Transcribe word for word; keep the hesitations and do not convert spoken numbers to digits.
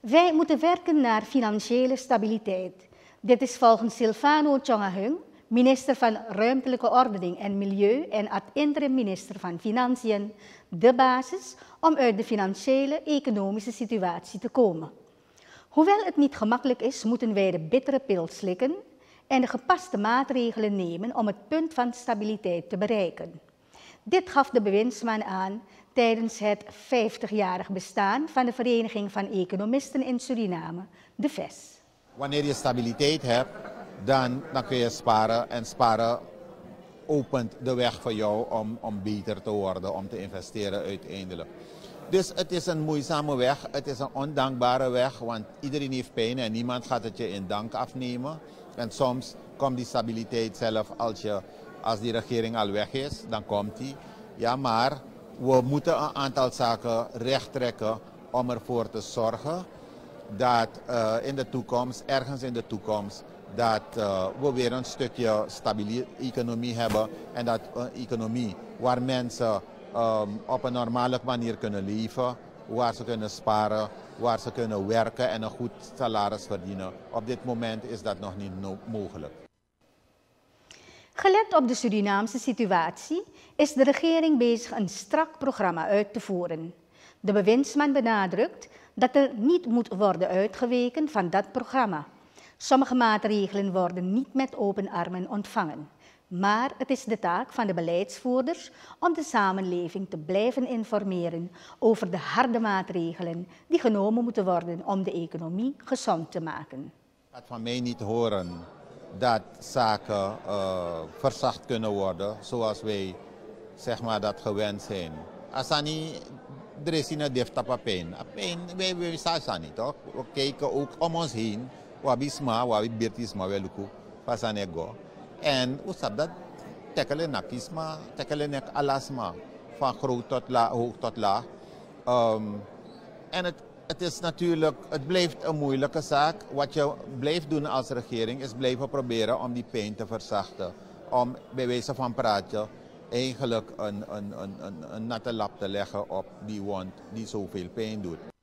Wij moeten werken naar financiële stabiliteit. Dit is volgens Silvano Tjongahung, minister van Ruimtelijke Ordening en Milieu en ad interim minister van Financiën, de basis om uit de financiële economische situatie te komen. Hoewel het niet gemakkelijk is, moeten wij de bittere pil slikken en de gepaste maatregelen nemen om het punt van stabiliteit te bereiken. Dit gaf de bewindsman aan tijdens het vijftigjarig bestaan van de Vereniging van Economisten in Suriname, de V E S. Wanneer je stabiliteit hebt, dan, dan kun je sparen en sparen opent de weg voor jou om, om beter te worden, om te investeren uiteindelijk. Dus het is een moeizame weg, het is een ondankbare weg, want iedereen heeft pijn en niemand gaat het je in dank afnemen. En soms komt die stabiliteit zelf als, je, als die regering al weg is, dan komt die. Ja, maar we moeten een aantal zaken rechttrekken om ervoor te zorgen dat uh, in de toekomst, ergens in de toekomst, dat uh, we weer een stukje stabiele economie hebben en dat een economie waar mensen um, op een normale manier kunnen leven, waar ze kunnen sparen, waar ze kunnen werken en een goed salaris verdienen. Op dit moment is dat nog niet no mogelijk. Gelet op de Surinaamse situatie is de regering bezig een strak programma uit te voeren. De bewindsman benadrukt dat er niet moet worden uitgeweken van dat programma. Sommige maatregelen worden niet met open armen ontvangen. Maar het is de taak van de beleidsvoerders om de samenleving te blijven informeren over de harde maatregelen die genomen moeten worden om de economie gezond te maken. Ik gaat van mij niet horen dat zaken uh, verzacht kunnen worden zoals wij zeg maar, dat gewend zijn. Asani, er is een deftapa pijn. Wij, wij staan niet, toch? We kijken ook om ons heen. Wabisma, wabirtisma, weluku, pasanego. En hoe staat dat? Tekelen nakisma, tekelen nek alasma. Van groot tot laag, hoog tot laag. Um, en het, het is natuurlijk, het blijft een moeilijke zaak. Wat je blijft doen als regering is blijven proberen om die pijn te verzachten. Om bij wijze van praatje eigenlijk een, een, een, een, een natte lap te leggen op die wond die zoveel pijn doet.